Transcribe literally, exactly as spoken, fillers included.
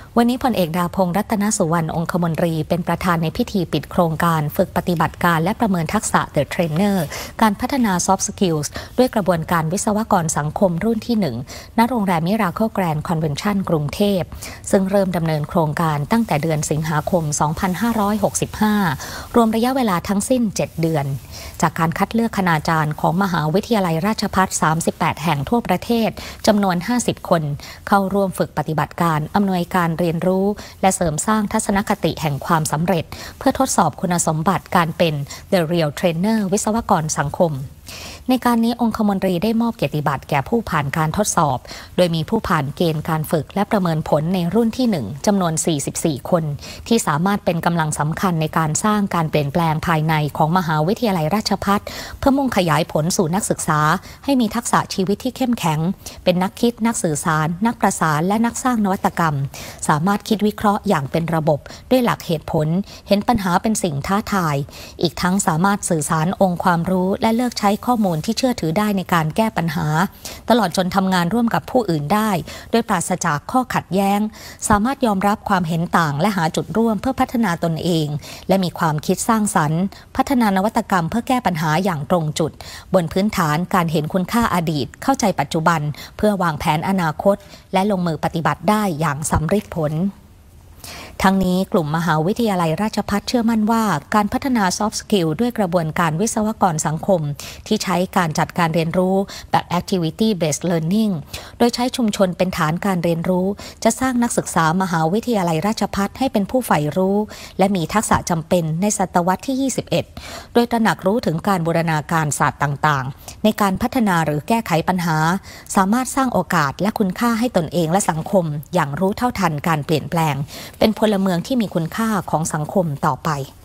วันนี้พลเอกดาพงษ์รัตนสุวรรณองคมนตรีเป็นประธานในพิธีปิดโครงการฝึกปฏิบัติการและประเมินทักษะ The Trainer การพัฒนา Soft Skills ด้วยกระบวนการวิศวกรสังคมรุ่นที่หนึ่งณโรงแรมมิราเคิลแกรนด์คอนเวนชั่นกรุงเทพซึ่งเริ่มดำเนินโครงการตั้งแต่เดือนสิงหาคม สองพันห้าร้อยหกสิบห้า รวมระยะเวลาทั้งสิ้น เจ็ด เดือนจากการคัดเลือกคณาจารย์ของมหาวิทยาลัยราชภัฏ สามสิบแปด แห่งทั่วประเทศจำนวน ห้าสิบ คนเข้าร่วมฝึกปฏิบัติการอำนวยการเรียนรู้และเสริมสร้างทัศนคติแห่งความสำเร็จเพื่อทดสอบคุณสมบัติการเป็น The Real Trainer วิศวกรสังคมในการนี้องคมนตรีได้มอบเกียรติบัตรแก่ผู้ผ่านการทดสอบโดยมีผู้ผ่านเกณฑ์การฝึกและประเมินผลในรุ่นที่หนึ่งจำนวน สี่สิบสี่ คนที่สามารถเป็นกำลังสำคัญในการสร้างการเปลี่ยนแปลงภายในของมหาวิทยาลัยราชภัฏเพื่อมุ่งขยายผลสู่นักศึกษาให้มีทักษะชีวิตที่เข้มแข็งเป็นนักคิดนักสื่อสารนักประสานและนักสร้างนวัตกรรมสามารถคิดวิเคราะห์อย่างเป็นระบบด้วยหลักเหตุผลเห็นปัญหาเป็นสิ่งท้าทายอีกทั้งสามารถสื่อสารองค์ความรู้และเลือกใช้ข้อมูลที่เชื่อถือได้ในการแก้ปัญหาตลอดจนทำงานร่วมกับผู้อื่นได้โดยปราศจากข้อขัดแย้งสามารถยอมรับความเห็นต่างและหาจุดร่วมเพื่อพัฒนาตนเองและมีความคิดสร้างสรรค์พัฒนานวัตกรรมเพื่อแก้ปัญหาอย่างตรงจุดบนพื้นฐานการเห็นคุณค่าอดีตเข้าใจปัจจุบันเพื่อวางแผนอนาคตและลงมือปฏิบัติได้อย่างสำเร็จผลทั้งนี้กลุ่มมหาวิทยาลัยราชภัฏเชื่อมั่นว่าการพัฒนา Soft Skill ด้วยกระบวนการวิศวกรสังคมที่ใช้การจัดการเรียนรู้แบบ Activity Based Learning โดยใช้ชุมชนเป็นฐานการเรียนรู้จะสร้างนักศึกษามหาวิทยาลัยราชภัฏให้เป็นผู้ใฝ่รู้และมีทักษะจำเป็นในศตวรรษที่ ยี่สิบเอ็ด โดยตระหนักรู้ถึงการบูรณาการศาสตร์ต่างๆในการพัฒนาหรือแก้ไขปัญหาสามารถสร้างโอกาสและคุณค่าให้ตนเองและสังคมอย่างรู้เท่าทันการเปลี่ยนแปลงเป็นพลเมืองที่มีคุณค่าของสังคมต่อไป